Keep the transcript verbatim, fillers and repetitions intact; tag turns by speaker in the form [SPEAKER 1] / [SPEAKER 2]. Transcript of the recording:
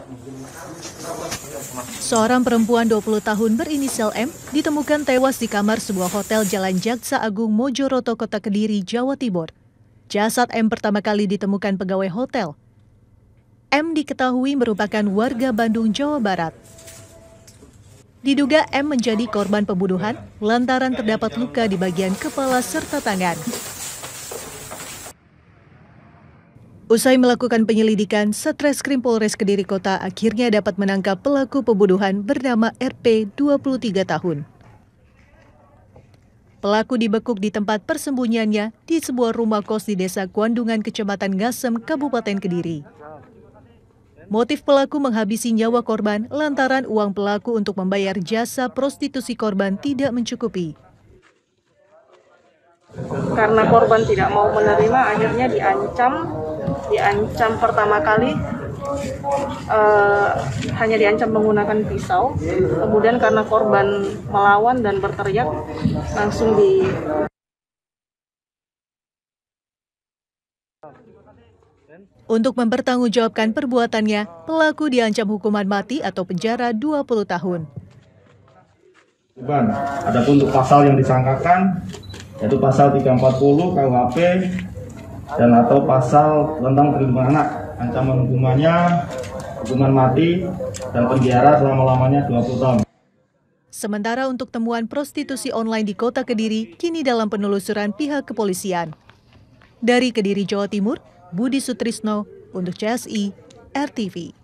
[SPEAKER 1] Seorang perempuan dua puluh tahun berinisial M ditemukan tewas di kamar sebuah hotel Jalan Jaksa Agung Mojoroto, Kota Kediri, Jawa Timur. Jasad M pertama kali ditemukan pegawai hotel. M diketahui merupakan warga Bandung, Jawa Barat. Diduga M menjadi korban pembunuhan lantaran terdapat luka di bagian kepala serta tangan. Usai melakukan penyelidikan, Satreskrim Polres Kediri Kota akhirnya dapat menangkap pelaku pembunuhan bernama R P, dua puluh tiga tahun. Pelaku dibekuk di tempat persembunyiannya di sebuah rumah kos di Desa Kuandungan, Kecamatan Ngasem, Kabupaten Kediri. Motif pelaku menghabisi nyawa korban lantaran uang pelaku untuk membayar jasa prostitusi korban tidak mencukupi.
[SPEAKER 2] Karena korban tidak mau menerima, akhirnya diancam, diancam pertama kali uh, hanya diancam menggunakan pisau. Kemudian karena korban melawan dan berteriak, langsung di
[SPEAKER 1] Untuk mempertanggungjawabkan perbuatannya, pelaku diancam hukuman mati atau penjara dua puluh tahun.
[SPEAKER 3] Adapun untuk pasal yang disangkakan yaitu pasal tiga ratus empat puluh K U H P dan atau pasal tentang perlindungan anak. Ancaman hukumannya hukuman mati dan penjara selama-lamanya dua puluh tahun.
[SPEAKER 1] Sementara untuk temuan prostitusi online di Kota Kediri kini dalam penelusuran pihak kepolisian. Dari Kediri, Jawa Timur, Budi Sutrisno untuk C S I R T V.